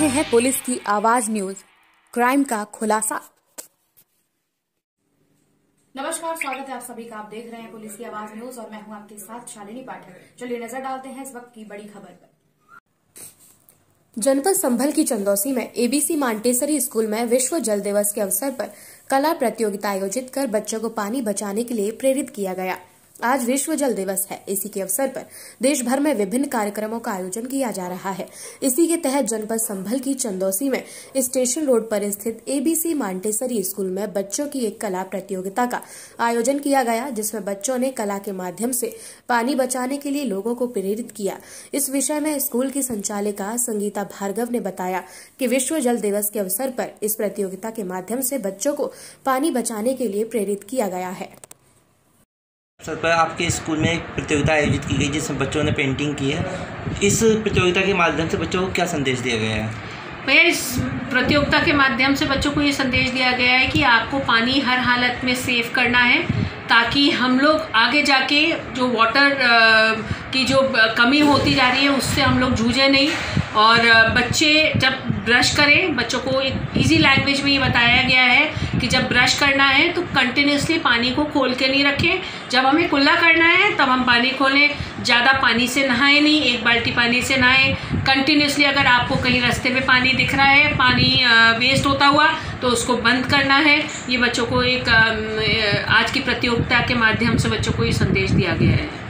रहे हैं पुलिस की आवाज न्यूज, क्राइम का खुलासा। नमस्कार, स्वागत है आप सभी का। आप देख रहे हैं पुलिस की आवाज न्यूज और मैं हूं आपके साथ शालिनी पाठक। चलिए नजर डालते हैं इस वक्त की बड़ी खबर पर। जनपद संभल की चंदौसी में एबीसी मांटेसरी स्कूल में विश्व जल दिवस के अवसर पर कला प्रतियोगिता आयोजित कर बच्चों को पानी बचाने के लिए प्रेरित किया गया। आज विश्व जल दिवस है। इसी के अवसर पर देश भर में विभिन्न कार्यक्रमों का आयोजन किया जा रहा है। इसी के तहत जनपद संभल की चंदौसी में स्टेशन रोड पर स्थित एबीसी मांटेसरी स्कूल में बच्चों की एक कला प्रतियोगिता का आयोजन किया गया, जिसमें बच्चों ने कला के माध्यम से पानी बचाने के लिए लोगों को प्रेरित किया। इस विषय में स्कूल की संचालिका संगीता भार्गव ने बताया कि विश्व जल दिवस के अवसर पर इस प्रतियोगिता के माध्यम से बच्चों को पानी बचाने के लिए प्रेरित किया गया है। सर पर आपके स्कूल में एक प्रतियोगिता आयोजित की गई जिसमें बच्चों ने पेंटिंग की है। इस प्रतियोगिता के माध्यम से बच्चों को क्या संदेश दिया गया है? भैया, इस प्रतियोगिता के माध्यम से बच्चों को ये संदेश दिया गया है कि आपको पानी हर हालत में सेव करना है, ताकि हम लोग आगे जाके जो वाटर की जो कमी होती जा रही है उससे हम लोग जूझे नहीं। और बच्चे जब ब्रश करें, बच्चों को एक इजी लैंग्वेज में ये बताया गया है कि जब ब्रश करना है तो कंटिन्यूसली पानी को खोल के नहीं रखें। जब हमें कुल्ला करना है तब हम पानी खोलें। ज़्यादा पानी से नहाएं नहीं, एक बाल्टी पानी से नहाएं। कंटिन्यूसली अगर आपको कहीं रास्ते में पानी दिख रहा है, पानी वेस्ट होता हुआ, तो उसको बंद करना है। ये बच्चों को एक आज की प्रतियोगिता के माध्यम से बच्चों को ये संदेश दिया गया है।